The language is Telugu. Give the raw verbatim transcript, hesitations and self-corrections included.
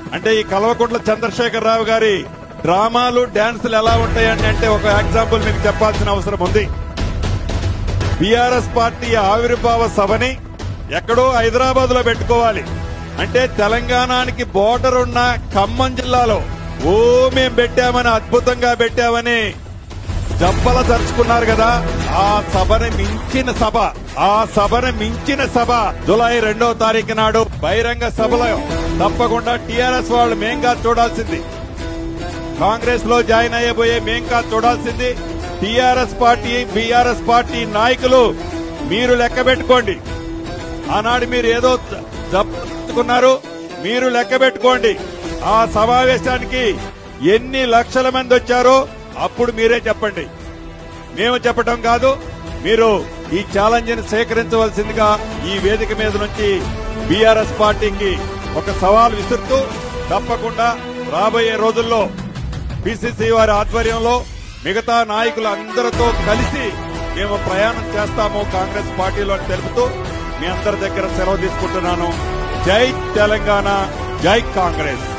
అంటే ఈ కల్వకుంట్ల చంద్రశేఖర్ రావు గారి డ్రామాలు డాన్సులు ఎలా ఉంటాయని అంటే ఒక ఎగ్జాంపుల్ మీకు చెప్పాల్సిన అవసరం ఉంది. బీఆర్ఎస్ పార్టీ ఆవిర్భావ సభని ఎక్కడో హైదరాబాద్ లో పెట్టుకోవాలి అంటే తెలంగాణకి బోర్డర్ ఉన్న ఖమ్మం జిల్లాలో ఓ మేం పెట్టామని అద్భుతంగా పెట్టామని జబ్బల తరుచుకున్నారు కదా. ఆ సభని మించిన సభ ఆ సభని మించిన సభ జులై రెండో తారీఖు నాడు బహిరంగ సభలో తప్పకుండా టీఆర్ఎస్ వాళ్ళు మేంగా చూడాల్సింది, కాంగ్రెస్ లో జాయిన్ అయ్యబోయే మేంగా చూడాల్సింది. టీఆర్ఎస్ పార్టీ బీఆర్ఎస్ పార్టీ నాయకులు మీరు లెక్క పెట్టుకోండి. ఆనాడు మీరు ఏదో జప్పుకున్నారు, మీరు లెక్క పెట్టుకోండి. ఆ సమావేశానికి ఎన్ని లక్షల మంది వచ్చారో అప్పుడు మీరే చెప్పండి. మేము చెప్పటం కాదు, మీరు ఈ ఛాలెంజ్ ని సేకరించవలసిందిగా ఈ వేదిక మీద నుంచి బీఆర్ఎస్ పార్టీకి ఒక సవాల్ విసురుతూ తప్పకుండా రాబోయే రోజుల్లో పీసీసీ వారి ఆధ్వర్యంలో మిగతా నాయకులు అందరితో కలిసి మేము ప్రయాణం చేస్తాము కాంగ్రెస్ పార్టీలో అని తెలుపుతూ మీ అందరి దగ్గర సెలవు తీసుకుంటున్నాను. జై తెలంగాణ, జై కాంగ్రెస్.